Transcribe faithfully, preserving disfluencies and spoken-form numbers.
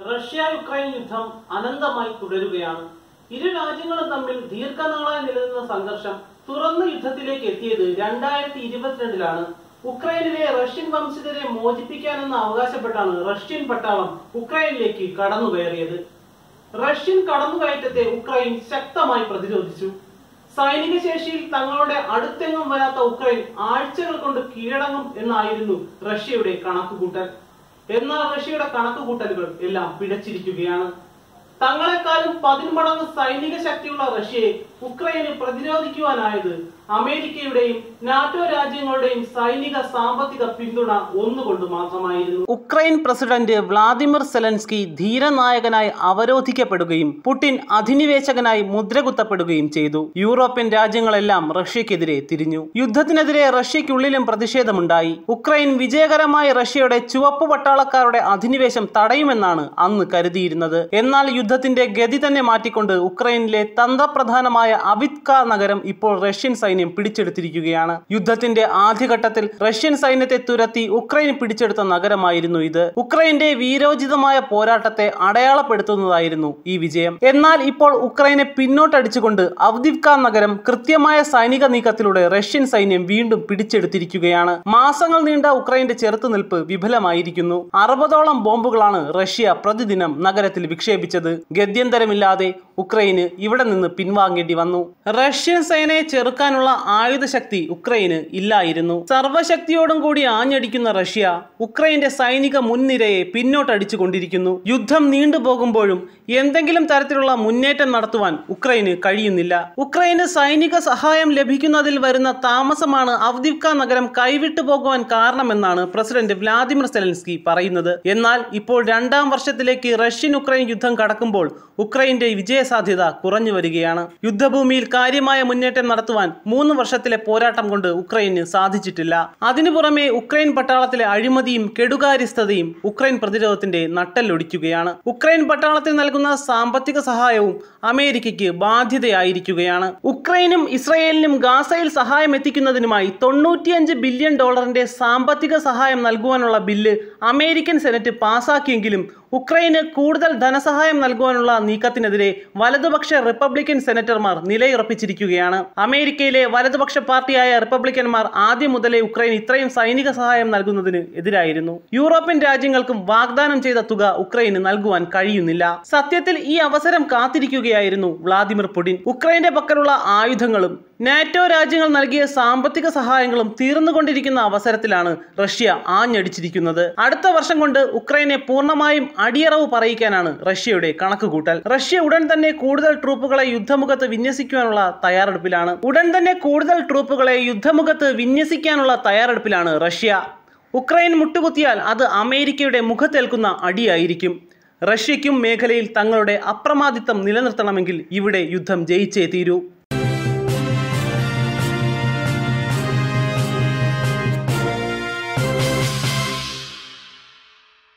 Russia Ukraine യുദ്ധം അനന്തമായി തുടരുകയാണ്. ഇരു രാജ്യങ്ങളും തമ്മിൽ ദീർഘനാളായി നിലനിന്ന സംഘർഷം തുറന്ന യുദ്ധത്തിലേക്ക് എത്തിയത് രണ്ടായിരത്തി ഇരുപത്തിരണ്ടിലാണ്. ഉക്രൈനിലെ റഷ്യൻ വംശജരെ മോചിപ്പിക്കാനെന്ന് അവകാശപ്പെട്ടാണ് റഷ്യൻ പട്ടാളം ഉക്രൈനിലേക്ക് കടന്നുകയറിയത്. റഷ്യൻ കടന്നുകയറ്റത്തെ ഉക്രൈൻ ശക്തമായി പ്രതിരോധിച്ചു. സൈനിക ശേഷിയിൽ തങ്ങളുടെ അടുത്തെങ്ങും വരാത്ത ഉക്രൈൻ ആഴ്ചകൾ കൊണ്ട് കീഴടങ്ങും എന്നായിരുന്നു റഷ്യയുടെ കണക്കുകൂട്ടൽ. എന്നാൽ റഷ്യയുടെ കണക്കുകൂട്ടലുകൾ എല്ലാം പിഴച്ചിരിക്കുകയാണ്. തങ്ങളെക്കാളും പതിന്മടങ്ങ് സൈനിക ശക്തിയുള്ള റഷ്യയെ ഉക്രൈന് പ്രതിരോധിക്കുവാനായത് അമേരിക്കയുടെയും നാറ്റോ രാജ്യങ്ങളുടെയും സൈനിക സാമ്പത്തിക പിന്തുണ ഒന്നുകൊണ്ട് മാത്രമായിരുന്നു. ഉക്രൈൻ പ്രസിഡന്റ് വ്ളാദിമിർ സെലൻസ്കി ധീരനായകനായി അവരോധിക്കപ്പെടുകയും പുടിൻ അധിനിവേശകനായി മുദ്രകുത്തപ്പെടുകയും ചെയ്തു. യൂറോപ്യൻ രാജ്യങ്ങളെല്ലാം റഷ്യക്കെതിരെ തിരിഞ്ഞു. യുദ്ധത്തിനെതിരെ റഷ്യക്കുള്ളിലും പ്രതിഷേധമുണ്ടായി. ഉക്രൈൻ വിജയകരമായി റഷ്യയുടെ ചുവപ്പ് പട്ടാളക്കാരുടെ അധിനിവേശം തടയുമെന്നാണ് അന്ന് കരുതിയിരുന്നത്. എന്നാൽ യുദ്ധത്തിന്റെ ഗതി തന്നെ മാറ്റിക്കൊണ്ട് ഉക്രൈനിലെ തന്ത്രപ്രധാനമായ അവിത്ക നഗരം ഇപ്പോൾ റഷ്യൻ സൈന്യം പിടിച്ചെടുത്തിരിക്കുകയാണ്. യുദ്ധത്തിന്റെ ആദ്യഘട്ടത്തിൽ റഷ്യൻ സൈന്യത്തെ തുരത്തി ഉക്രൈൻ പിടിച്ചെടുത്ത നഗരമായിരുന്നു ഇത്. ഉക്രൈന്റെ വീരോചിതമായ പോരാട്ടത്തെ അടയാളപ്പെടുത്തുന്നതായിരുന്നു ഈ വിജയം. എന്നാൽ ഇപ്പോൾ ഉക്രൈനെ പിന്നോട്ടടിച്ചുകൊണ്ട് അവ്ദിവ്ക നഗരം കൃത്യമായ സൈനിക നീക്കത്തിലൂടെ റഷ്യൻ സൈന്യം വീണ്ടും പിടിച്ചെടുത്തിരിക്കുകയാണ്. മാസങ്ങൾ നീണ്ട ഉക്രൈന്റെ ചെറുത്തുനിൽപ്പ് വിഫലമായിരിക്കുന്നു. അറുപതോളം ബോംബുകളാണ് റഷ്യ പ്രതിദിനം നഗരത്തിൽ വിക്ഷേപിച്ചത്. ഗത്യന്തരമില്ലാതെ ഉക്രൈന് ഇവിടെ നിന്ന് പിൻവാങ്ങേണ്ടി വന്നു. റഷ്യൻ സേനയെ ചെറുക്കാനുള്ള ആയുധശക്തി ഉക്രൈന് ഇല്ലായിരുന്നു. സർവശക്തിയോടും കൂടി ആഞ്ഞടിക്കുന്ന റഷ്യ ഉക്രൈന്റെ സൈനിക മുൻനിരയെ പിന്നോട്ടടിച്ചു കൊണ്ടിരിക്കുന്നു. യുദ്ധം നീണ്ടുപോകുമ്പോഴും എന്തെങ്കിലും തരത്തിലുള്ള മുന്നേറ്റം നടത്തുവാൻ ഉക്രൈന് കഴിയുന്നില്ല. ഉക്രൈന് സൈനിക സഹായം ലഭിക്കുന്നതിൽ വരുന്ന താമസമാണ് അവ്ദിവ്ക നഗരം കൈവിട്ടു പോകുവാൻ കാരണമെന്നാണ് പ്രസിഡന്റ് വ്ളാദിമിർ സെലൻസ്കി പറയുന്നത്. എന്നാൽ ഇപ്പോൾ രണ്ടാം വർഷത്തിലേക്ക് റഷ്യൻ ഉക്രൈൻ യുദ്ധം കടക്കുമ്പോൾ ഉക്രൈന്റെ വിജയസാധ്യത കുറഞ്ഞു വരികയാണ്. യുദ്ധഭൂമിയിൽ കാര്യമായ മുന്നേറ്റം നടത്തുവാൻ മൂന്ന് വർഷത്തിലെ പോരാട്ടം കൊണ്ട് ഉക്രൈന് സാധിച്ചിട്ടില്ല. അതിനു പുറമെ ഉക്രൈൻ പട്ടാളത്തിലെ അഴിമതിയും കെടുകാര്യസ്ഥതയും ഉക്രൈൻ പ്രതിരോധത്തിന്റെ നട്ടെല്ലൊടിക്കുകയാണ്. ഉക്രൈൻ പട്ടാളത്തിന് നൽകുന്ന സാമ്പത്തിക സഹായവും അമേരിക്കയ്ക്ക് ബാധ്യതയായിരിക്കുകയാണ്. ഉക്രൈനും ഇസ്രയേലിനും ഗാസയിൽ സഹായം എത്തിക്കുന്നതിനുമായി തൊണ്ണൂറ്റിയഞ്ച് ബില്യൺ ഡോളറിന്റെ സാമ്പത്തിക സഹായം നൽകുവാനുള്ള ബില്ല് അമേരിക്കൻ സെനറ്റ് പാസാക്കിയെങ്കിലും ഉക്രൈന് കൂടുതൽ ധനസഹായം നൽകുവാനുള്ള നീക്കത്തിനെതിരെ വലതുപക്ഷ റിപ്പബ്ലിക്കൻ സെനറ്റർമാർ നിലയുറപ്പിച്ചിരിക്കുകയാണ്. അമേരിക്കയിലെ വലതുപക്ഷ പാർട്ടിയായ റിപ്പബ്ലിക്കന്മാർ ആദ്യം മുതലേ ഉക്രൈൻ ഇത്രയും സൈനിക സഹായം നൽകുന്നതിന് എതിരായിരുന്നു. യൂറോപ്യൻ രാജ്യങ്ങൾക്കും വാഗ്ദാനം ചെയ്ത തുക ഉക്രൈന് നൽകുവാൻ കഴിയുന്നില്ല. സത്യത്തിൽ ഈ അവസരം കാത്തിരിക്കുകയായിരുന്നു വ്ളാദിമിർ പുടിൻ. ഉക്രൈന്റെ പക്കലുള്ള ആയുധങ്ങളും നാറ്റോ രാജ്യങ്ങൾ നൽകിയ സാമ്പത്തിക സഹായങ്ങളും തീർന്നുകൊണ്ടിരിക്കുന്ന അവസരത്തിലാണ് റഷ്യ ആഞ്ഞടിച്ചിരിക്കുന്നത്. അടുത്ത വർഷം കൊണ്ട് ഉക്രൈനെ പൂർണ്ണമായും അടിയറവ് പറയിക്കാനാണ് റഷ്യയുടെ കണക്കുകൂട്ടൽ. റഷ്യ ഉടൻ തന്നെ കൂടുതൽ ട്രൂപ്പുകളെ യുദ്ധമുഖത്ത് വിന്യസിക്കുവാനുള്ള തയ്യാറെടുപ്പിലാണ് ഉടൻ തന്നെ കൂടുതൽ ട്രൂപ്പുകളെ യുദ്ധമുഖത്ത് വിന്യസിക്കാനുള്ള തയ്യാറെടുപ്പിലാണ് റഷ്യ. ഉക്രൈൻ മുട്ടുകുത്തിയാൽ അത് അമേരിക്കയുടെ മുഖത്തേൽക്കുന്ന അടിയായിരിക്കും. റഷ്യയ്ക്കും മേഖലയിൽ തങ്ങളുടെ അപ്രമാദിത്വം നിലനിർത്തണമെങ്കിൽ ഇവിടെ യുദ്ധം ജയിച്ചേ തീരൂ.